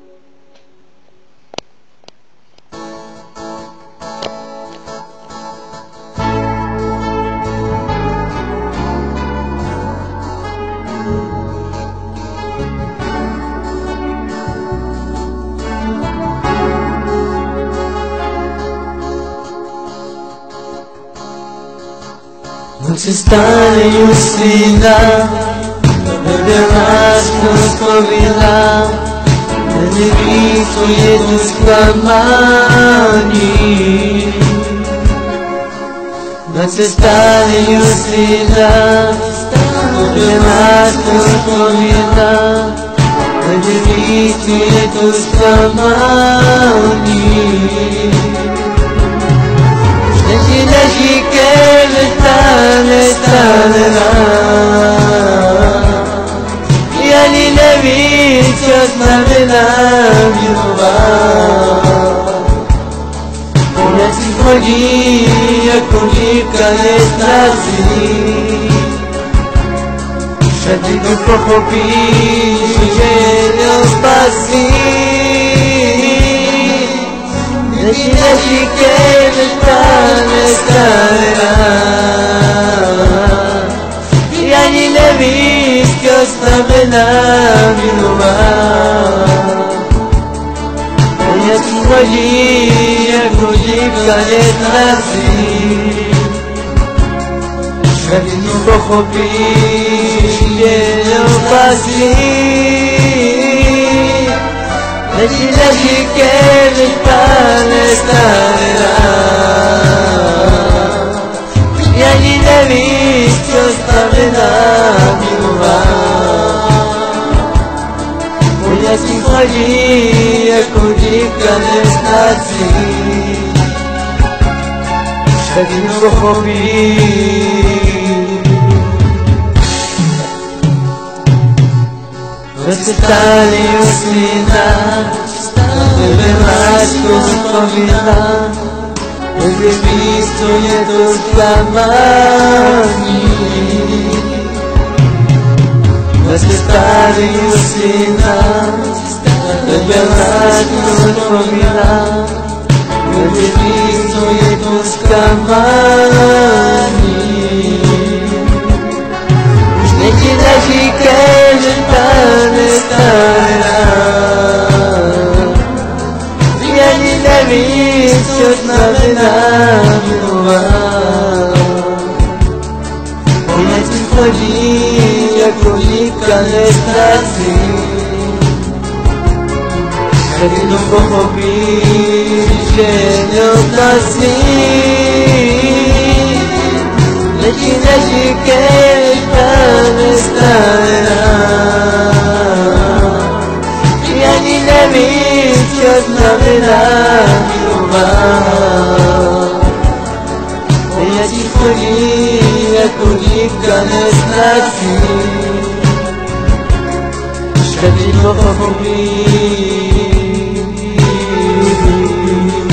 Noći stavaju svina, bude lažno spovila, da ne visu jedu sklamani. Noći stavaju svina, bude lažno spovila, da ne visu jedu sklamani. Neži kele stane ja ni ne vidio znamena ljubav. Ja ti voli ako niko ne znazi, šta ti ga pohopiš i željo spasi. Neži kele stane ja ni ne vidio znamena ljubav. Ja ti voli ako niko ne znazi, šta ti ga pohopiš i željo spasi. Neži kele stane ja ni ne vidio znamena ljubav. Ja ti voli ako niko ne znazi, šta ti ga pohopiš. Zacrtali usnina, tebe lažno spomina, tebe visto jedu sklamani. Zacrtali usnina, tebe lažno spomina, tebe visto jedu sklamani. Neži kele stane ja ni ne vidio znamena ljubav. Ja ti voli ako niko ne znazi, šta ti ga pohopiš i željo spasi. Neži kele stane ja ni ne vidio znamena ljubav. Ja ti voli ako niko ne znazi, šta ti ga pohopiš.